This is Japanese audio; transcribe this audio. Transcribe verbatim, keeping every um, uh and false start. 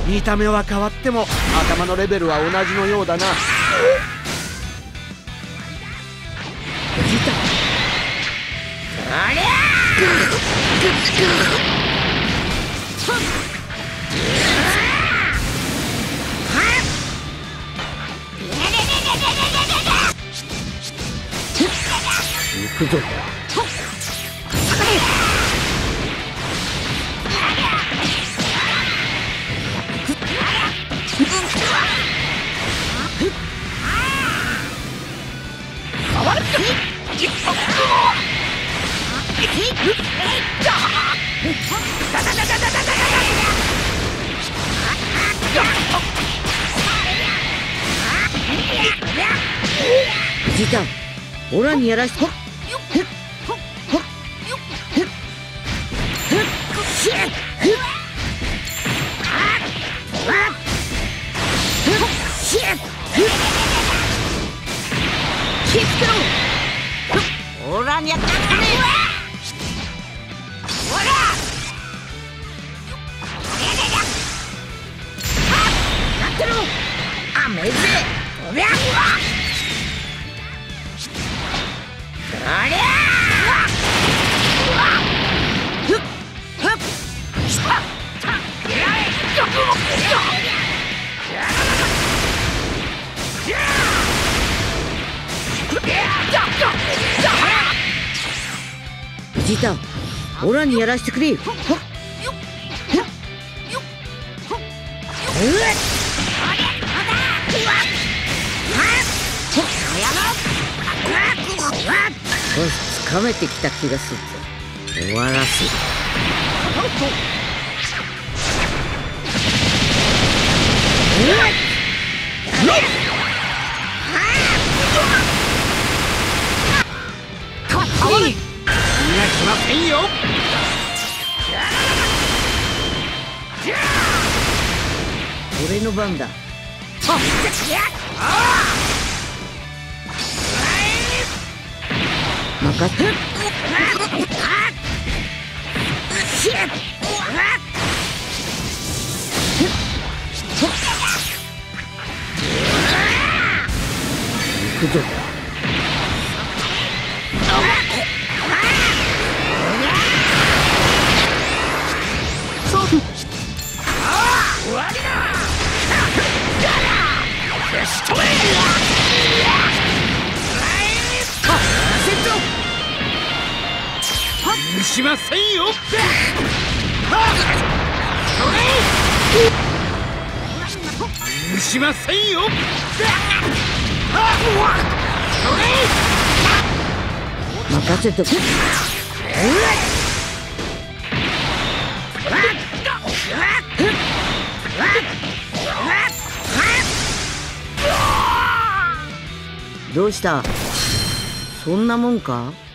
見た目は変わっても頭のレベルは同じのようだな。 ベジータ、ありゃ行くぞ。ベジータ、オラにやらしと。気をつけろ。オラにやったね。オラやってろ。あめぜおりゃありゃふっふっベジータ、オラにやらせてくれ。つかめてきた気がするぞ。終わらせる。 逃がしませんよ。 俺の番だ。任せて。行くぞ。 許しませんよ。許しませんよ。 任せとけ。どうした？そんなもんか？